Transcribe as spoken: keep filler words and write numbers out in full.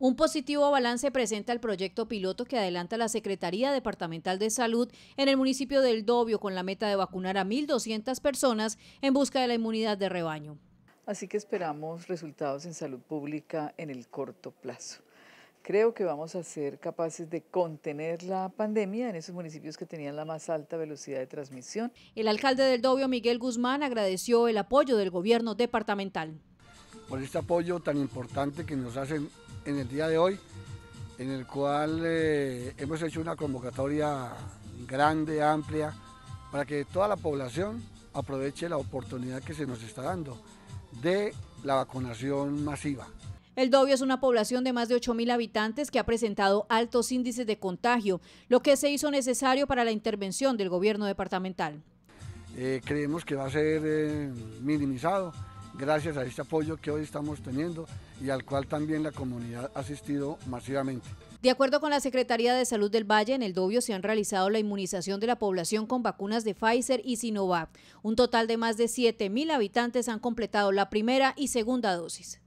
Un positivo balance presenta el proyecto piloto que adelanta la Secretaría Departamental de Salud en el municipio del Dobio con la meta de vacunar a mil doscientas personas en busca de la inmunidad de rebaño. Así que esperamos resultados en salud pública en el corto plazo. Creo que vamos a ser capaces de contener la pandemia en esos municipios que tenían la más alta velocidad de transmisión. El alcalde del Dobio, Miguel Guzmán, agradeció el apoyo del gobierno departamental. Por este apoyo tan importante que nos hacen en el día de hoy, en el cual eh, hemos hecho una convocatoria grande, amplia, para que toda la población aproveche la oportunidad que se nos está dando de la vacunación masiva. El Dobio es una población de más de ocho mil habitantes que ha presentado altos índices de contagio, lo que se hizo necesario para la intervención del gobierno departamental. Eh, creemos que va a ser eh, minimizado gracias a este apoyo que hoy estamos teniendo y al cual también la comunidad ha asistido masivamente. De acuerdo con la Secretaría de Salud del Valle, en el Dobio se han realizado la inmunización de la población con vacunas de Pfizer y Sinovac. Un total de más de siete mil habitantes han completado la primera y segunda dosis.